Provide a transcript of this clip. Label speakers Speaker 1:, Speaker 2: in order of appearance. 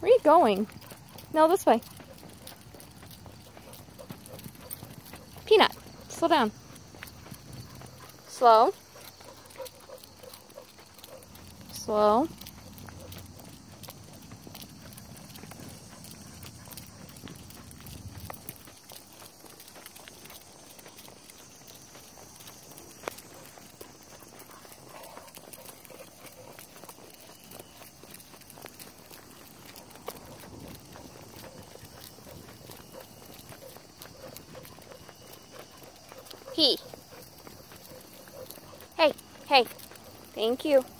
Speaker 1: Where are you going? No, this way. Peanut, slow down. Slow. Slow. Hey. Hey. Thank you.